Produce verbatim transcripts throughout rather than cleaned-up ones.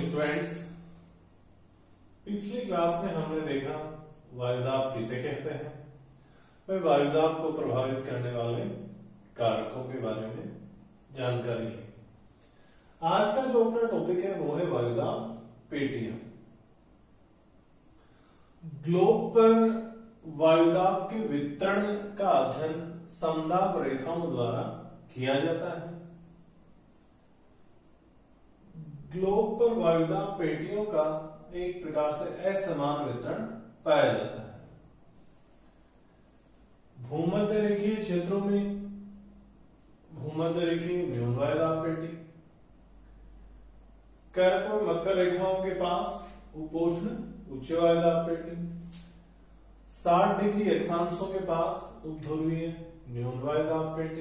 Students, पिछली class में हमने देखा वायुदाब किसे कहते हैं। वह वायुदाब को प्रभावित करने वाले कारकों के बारे में जानकारी ली। आज का जो अपना टॉपिक है वो है वायुदाब पेटियां। ग्लोब पर वायुदाब के वितरण का अध्ययन समदाब रेखाओं द्वारा किया जाता है। ग्लोब पर वायुदाब पेटियों का एक प्रकार से असमान वितरण पाया जाता है। भूमध्य रेखीय क्षेत्रों में भूमध्य रेखीय न्यून वायुदाब पेटी, कर्क व मकर रेखाओं के पास उपोष्ण उच्च वायुदाब पेटी, साठ डिग्री अक्षांशों के पास उपध्रुवीय न्यून वायुदाब पेटी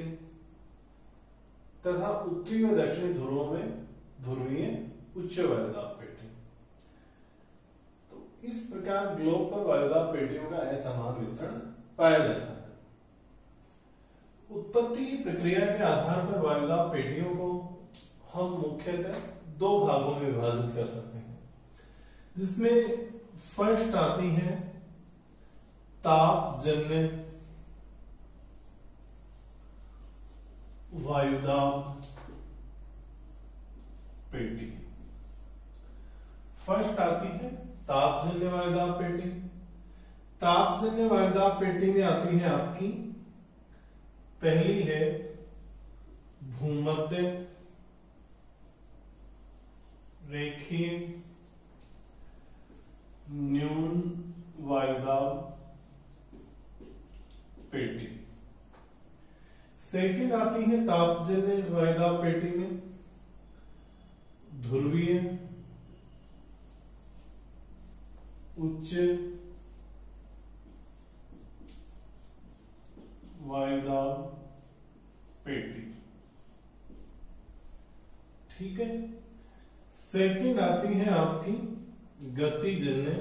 तथा उत्तरी व दक्षिणी ध्रुवों में ध्रुवीय उच्च वायुदाब पेटी। तो इस प्रकार ग्लोब पर वायुदाब पेटियों का असमान वितरण पाया जाता है। उत्पत्ति की प्रक्रिया के आधार पर वायुदाब पेटियों को हम मुख्यतः दो भागों में विभाजित कर सकते हैं, जिसमें फर्स्ट आती है तापजन्य वायुदाब पेटी। फर्स्ट आती है तापजन्य वायुदाब पेटी। तापजन्य वायुदाब पेटी में आती है आपकी पहली है भूमध्य रेखीय न्यून वायुदाब पेटी। सेकंड आती है तापजन्य वायुदाब पेटी में ध्रुवीय उच्च वायुदाब पेटी। ठीक है। सेकंड आती है आपकी गतिजन्य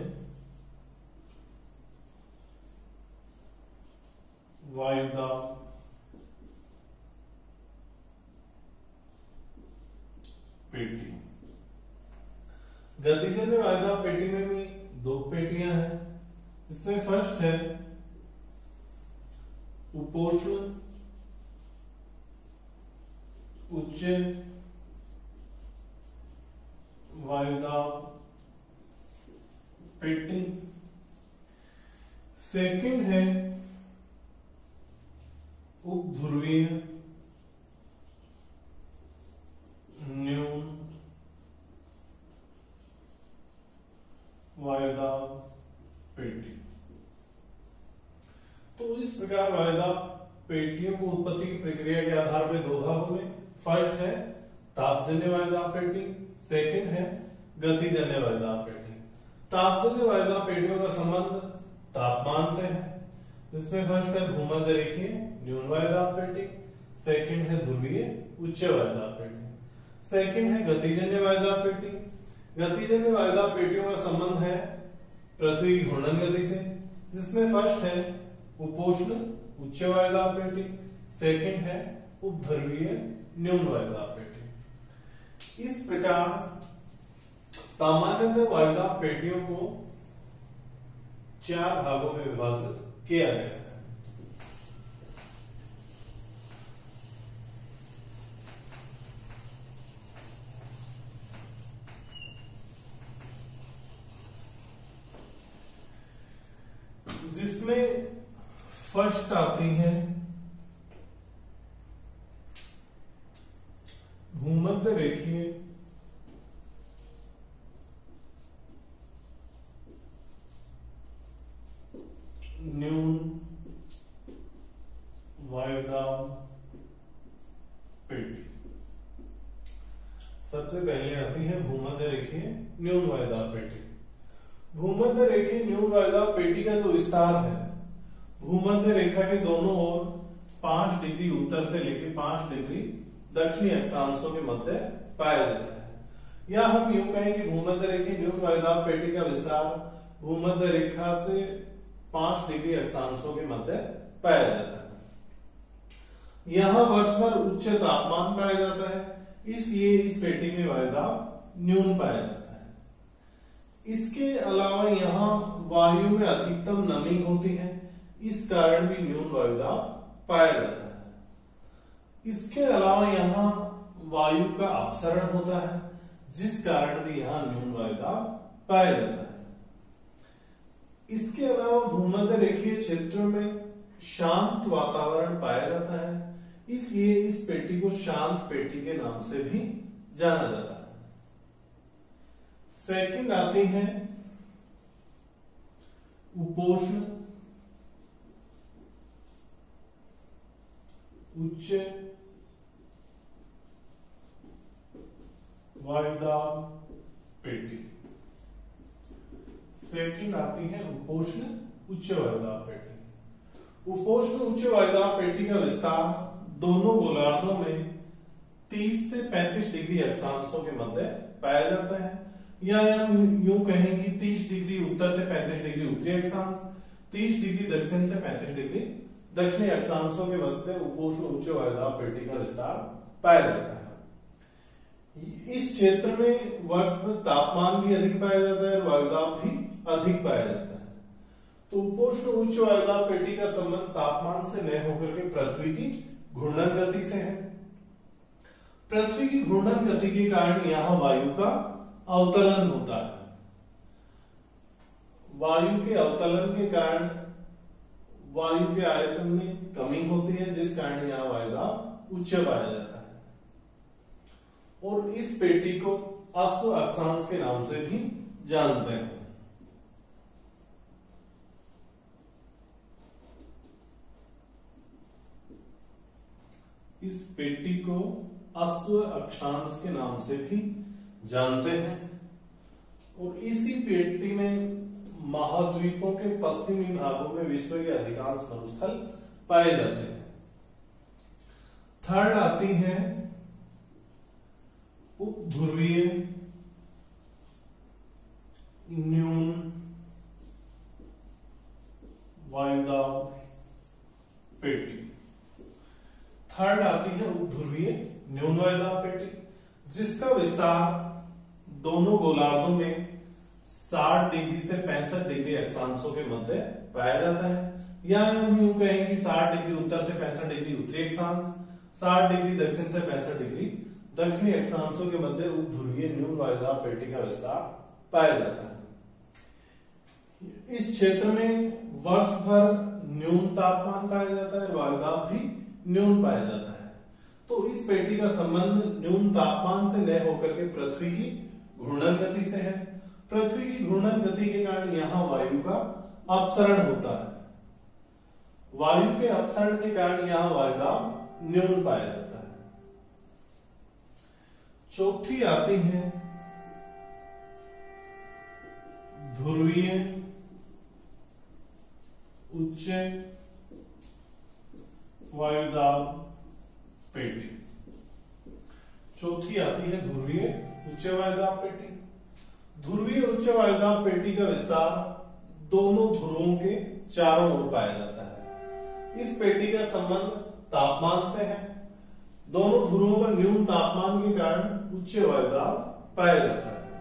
वायुदाब पेटी। गतिजन्य वायुदाब पेटी में भी दो पेटियां हैं, जिसमें फर्स्ट है उपोष्ण उच्च वायुदाब पेटी। सेकंड है उपध्रुवीय न्यून वायुदाब पेटी। तो इस प्रकार वायुदाब पेटियों को उत्पत्ति की प्रक्रिया के आधार पर दो भागों में, फर्स्ट है तापजन्य वायुदाब पेटी, सेकंड है गतिजन्य वायुदाब पेटी। तापजन्य वायुदाब पेटियों का संबंध तापमान से है, जिसमें फर्स्ट है भूमध्य रेखीय न्यून वायुदाब पेटी, सेकंड है ध्रुवीय उच्च वायुदाब पेटी। सेकंड है गतिजन्य वायुदाब पेटी। गतिजन्य वायुदाब पेटियों का संबंध है पृथ्वी की घूर्णन गति से, जिसमें फर्स्ट है उपोष्ण उच्च वायुदाब पेटी, सेकंड है उपध्रुवीय न्यून वायुदाब पेटी। इस प्रकार सामान्यतः वायुदाब पेटियों को चार भागों में विभाजित किया गया है। जिसमें फर्स्ट आती है भूमध्य रेखीय न्यून वायुदाब पेटी। सबसे पहले आती है भूमध्य रेखीय न्यून वायुदाब पेटी। भूमध्य रेखीय न्यून वायुदाब पेटी का जो विस्तार है, भूमध्य रेखा के दोनों ओर पांच डिग्री उत्तर से लेकर पांच डिग्री दक्षिणी अक्षांशों के मध्य पाया जाता है। या हम यूं कहें कि भूमध्य रेखीय न्यून वायुदाब पेटी का विस्तार भूमध्य रेखा से पांच डिग्री अक्षांशों के मध्य पाया जाता है। यहाँ वर्ष भर उच्च तापमान पाया जाता है, इसलिए इस पेटी में वायुदाब न्यून पाया जाता है। इसके अलावा यहाँ वायु में अधिकतम नमी होती है, इस कारण भी न्यून वायुदाब पाया जाता है। इसके अलावा यहाँ वायु का अपसरण होता है, जिस कारण भी यहाँ न्यून वायुदाब पाया जाता है। इसके अलावा भूमध्य रेखीय क्षेत्र में शांत वातावरण पाया जाता है, इसलिए इस पेटी को शांत पेटी के नाम से भी जाना जाता है। सेकंड आती है उपोष्ण उच्च वायुदाब पेटी। सेकंड आती है उपोष्ण उच्च वायुदाब पेटी। उपोष्ण उच्च वायुदाब पेटी का विस्तार दोनों गोलार्धों में तीस से पैंतीस डिग्री अक्षांशों के मध्य पाया जाता है, या हम यूं कहें कि तीस डिग्री उत्तर से पैंतीस डिग्री उत्तरी अक्षांश, तीस डिग्री दक्षिण से पैंतीस डिग्री दक्षिणी अक्षांशों के मध्य उपोष्ण उच्च वायुदाब पेटी का विस्तार पाया जाता है। इस क्षेत्र में वर्ष भर तापमान भी अधिक पाया जाता है और वायुदाब भी अधिक पाया जाता है। तो उपोष्ण उच्च वायुदाब पेटी का संबंध तापमान से न होकर के पृथ्वी की घूर्णन गति से है। पृथ्वी की घूर्णन गति के कारण यहाँ वायु का अवतलन होता है। वायु के अवतलन के कारण वायु के आयतन में कमी होती है, जिस कारण यहाँ वायुदाब उच्च पाया जाता है। और इस पेटी को अश्व अक्षांश के नाम से भी जानते हैं। इस पेटी को अश्व अक्षांश के नाम से भी जानते हैं। और इसी पेटी में महाद्वीपों के पश्चिमी भागों में विश्व के अधिकांश मरुस्थल पाए जाते हैं। थर्ड आती है उपध्रुवीय न्यून वायुदाब पेटी। थर्ड आती है उपध्रुवीय न्यून वायुदाब पेटी, जिसका विस्तार दोनों गोलार्धों में साठ डिग्री से पैंसठ डिग्री अक्षांशों के मध्य पाया जाता है, या हम यूं कहें कि साठ डिग्री उत्तर से पैंसठ डिग्री उत्तरी अक्षांश, साठ डिग्री दक्षिण से पैंसठ डिग्री दक्षिणी अक्षांशों के मध्य उपध्रुवीय न्यून वायुदाब पेटी का विस्तार पाया जाता है। इस क्षेत्र में वर्ष भर न्यून तापमान पाया जाता है, वायुदाब भी न्यून पाया जाता है। तो इस पेटी का संबंध न्यून तापमान से न होकर के पृथ्वी की घूर्णन गति से है। पृथ्वी की घूर्णन गति के कारण यहाँ वायु का अपसरण होता है। वायु के अपसरण के कारण यहाँ वायुदाब न्यून पाया जाता है। चौथी आती है ध्रुवीय उच्च वायुदाब पेटी। चौथी आती है ध्रुवीय उच्च वायुदाब पेटी। ध्रुवीय उच्च वायुदाब पेटी का विस्तार दोनों ध्रुवों के चारों ओर पाया जाता है। इस पेटी का संबंध तापमान से है। दोनों ध्रुवों पर न्यून तापमान के कारण उच्च वायुदाब पाया जाता है।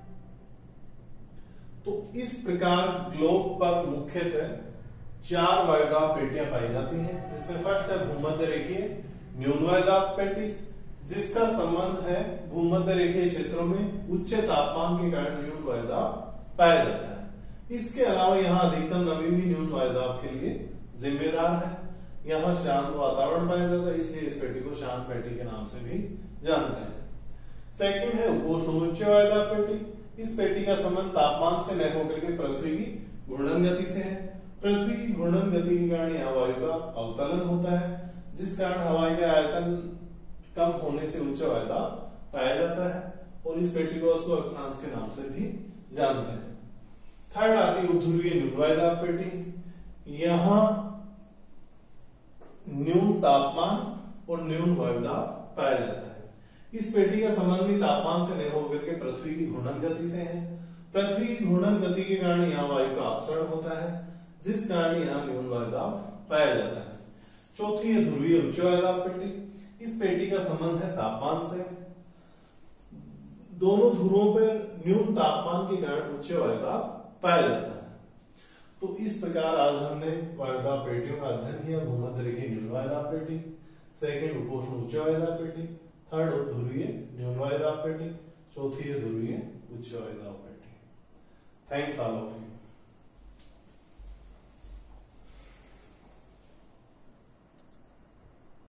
तो इस प्रकार ग्लोब पर मुख्यतः चार वायुदाब पेटियां पाई जाती हैं, जिसमें फर्स्ट है भूमध्य रेखीय न्यून वायुदाब पेटी, जिसका संबंध है भूमध्य रेखीय क्षेत्रों में उच्च तापमान के कारण न्यून वायुदाब पाया जाता है। इसके अलावा यहाँ अधिकतम नमी भी न्यून वायुदाब के लिए जिम्मेदार है। यहाँ शांत वातावरण पाया जाता है, इसलिए इस पेटी को शांत पेटी के नाम से भी जानते हैं। सेकंड है उपोष्ण उच्च वायुदाब पेटी। इस पेटी का संबंध तापमान से न होकर के पृथ्वी की घूर्णन गति से है। पृथ्वी की घूर्णन गति के कारण यहाँ वायु का अवतलन होता है, जिस कारण हवा के आयतन कम होने से उच्च वायुदाब पाया जाता है। और इस पेटी को अश्व अक्षांश के नाम से भी जानते हैं। थर्ड आती है उपध्रुवीय न्यून वायुदाब पेटी। यहाँ न्यून तापमान और न्यून वायुदाब पाया जाता है। इस पेटी का संबंध भी तापमान से नहीं होकर के पृथ्वी की घूर्णन गति से है। पृथ्वी की घूर्णन गति के कारण यहाँ वायु का अपसरण होता है, जिस कारण यहाँ न्यून वायुदाब पाया जाता है। चौथी है ध्रुवीय उच्च वायुदाब पेटी। इस पेटी का संबंध है तापमान से। दोनों ध्रुवों पर न्यून तापमान के कारण उच्च वायुदाब पाया जाता है। तो इस प्रकार आज हमने वायुदाब पेटियों का अध्ययन किया। भूमध्य रेखीय न्यून वायुदाब पेटी, सेकंड उपोष्ण उच्च वायुदाब पेटी, थर्ड ध्रुवीय न्यून वायुदाब पेटी, चौथी है ध्रुवीय उच्च वायुदाब पेटी। Thanks all of you.